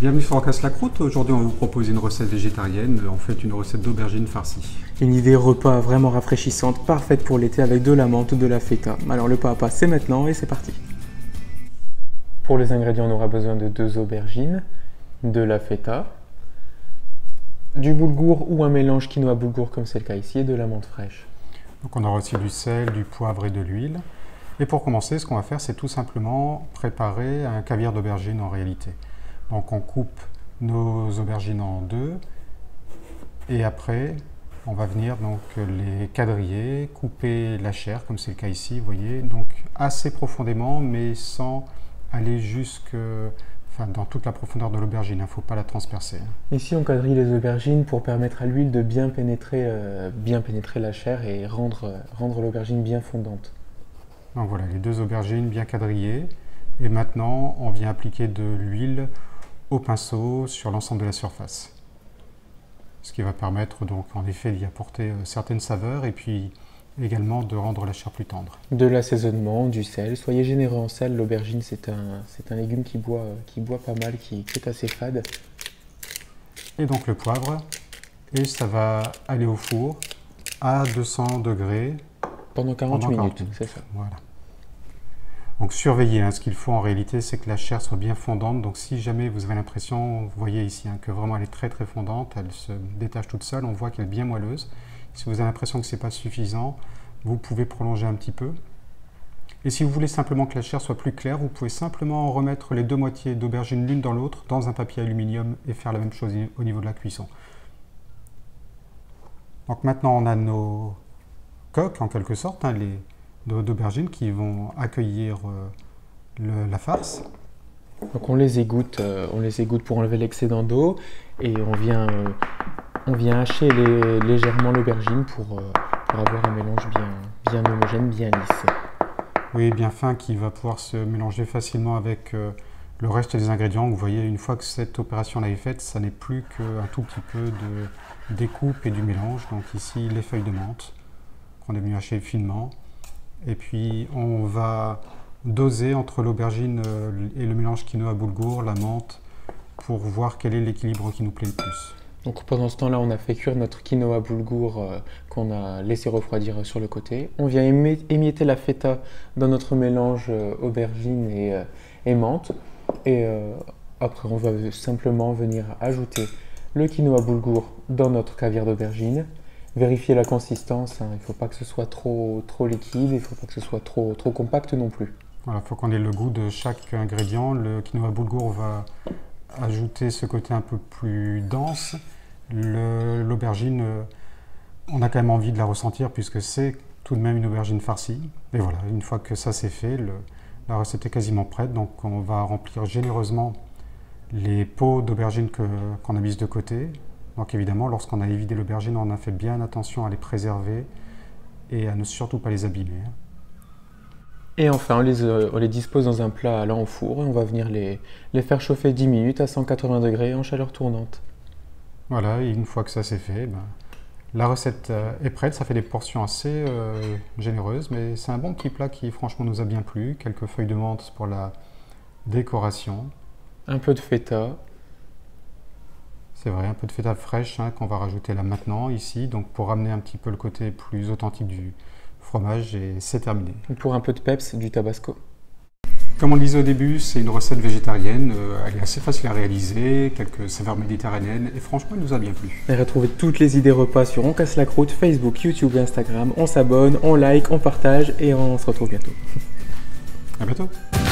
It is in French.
Bienvenue sur On casse la croûte. Aujourd'hui, on va vous proposer une recette végétarienne, en fait une recette d'aubergine farcie. Une idée repas vraiment rafraîchissante, parfaite pour l'été avec de la menthe ou de la feta. Alors le pas à pas, c'est maintenant et c'est parti. Pour les ingrédients, on aura besoin de 2 aubergines, de la feta, du boulgour ou un mélange quinoa-boulgour comme c'est le cas ici et de la menthe fraîche. Donc on aura aussi du sel, du poivre et de l'huile. Et pour commencer, ce qu'on va faire, c'est tout simplement préparer un caviar d'aubergine en réalité. Donc on coupe nos aubergines en 2 et après on va venir donc les quadriller, couper la chair comme c'est le cas ici, vous voyez, donc assez profondément mais sans aller dans toute la profondeur de l'aubergine, il ne faut pas la transpercer. Ici on quadrille les aubergines pour permettre à l'huile de bien pénétrer la chair et rendre l'aubergine bien fondante. Donc voilà, les 2 aubergines bien quadrillées et maintenant on vient appliquer de l'huile au pinceau sur l'ensemble de la surface. Ce qui va permettre donc en effet d'y apporter certaines saveurs et puis également de rendre la chair plus tendre. De l'assaisonnement, du sel, soyez généreux en sel, l'aubergine c'est un légume qui boit pas mal, qui est assez fade. Et donc le poivre, et ça va aller au four à 200 degrés pendant 40 minutes, c'est ça. Voilà. Donc surveillez, ce qu'il faut en réalité, c'est que la chair soit bien fondante. Donc si jamais vous avez l'impression, vous voyez ici que vraiment elle est très très fondante, elle se détache toute seule, on voit qu'elle est bien moelleuse. Si vous avez l'impression que ce n'est pas suffisant, vous pouvez prolonger un petit peu. Et si vous voulez simplement que la chair soit plus claire, vous pouvez simplement remettre les 2 moitiés d'aubergine l'une dans l'autre dans un papier aluminium et faire la même chose au niveau de la cuisson. Donc maintenant on a nos coques en quelque sorte, d'aubergines qui vont accueillir la farce. Donc on les égoutte pour enlever l'excédent d'eau et on vient hacher légèrement l'aubergine pour avoir un mélange bien homogène, bien lisse. Oui, bien fin, qui va pouvoir se mélanger facilement avec le reste des ingrédients. Vous voyez, une fois que cette opération est faite, ça n'est plus qu'un tout petit peu de découpe et du mélange. Donc ici, les feuilles de menthe qu'on est venu hacher finement. Et puis on va doser entre l'aubergine et le mélange quinoa-boulgour, la menthe, pour voir quel est l'équilibre qui nous plaît le plus. Donc pendant ce temps-là, on a fait cuire notre quinoa-boulgour qu'on a laissé refroidir sur le côté. On vient émietter la feta dans notre mélange aubergine et menthe. Et après, on va simplement venir ajouter le quinoa-boulgour dans notre caviar d'aubergine. Vérifier la consistance, il ne faut pas que ce soit trop liquide, il ne faut pas que ce soit trop compact non plus. Voilà, il faut qu'on ait le goût de chaque ingrédient. Le quinoa boulgour va ajouter ce côté un peu plus dense. L'aubergine, on a quand même envie de la ressentir puisque c'est tout de même une aubergine farcie. Et voilà, une fois que ça c'est fait, la recette est quasiment prête. Donc on va remplir généreusement les pots d'aubergine qu'on a mises de côté. Donc évidemment, lorsqu'on a évidé l'aubergine, on a fait bien attention à les préserver et à ne surtout pas les abîmer. Et enfin, on les dispose dans un plat allant au four et on va venir les faire chauffer 10 minutes à 180 degrés en chaleur tournante. Voilà, et une fois que ça c'est fait, la recette est prête. Ça fait des portions assez généreuses, mais c'est un bon petit plat qui franchement nous a bien plu. Quelques feuilles de menthe pour la décoration. Un peu de feta. C'est vrai, un peu de feta fraîche qu'on va rajouter là maintenant, ici, donc pour ramener un petit peu le côté plus authentique du fromage et c'est terminé. Pour un peu de peps, du tabasco. Comme on le disait au début, c'est une recette végétarienne, elle est assez facile à réaliser, quelques saveurs méditerranéennes et franchement, elle nous a bien plu. Et retrouvez toutes les idées repas sur On casse la croûte, Facebook, YouTube et Instagram. On s'abonne, on like, on partage et on se retrouve bientôt. À bientôt.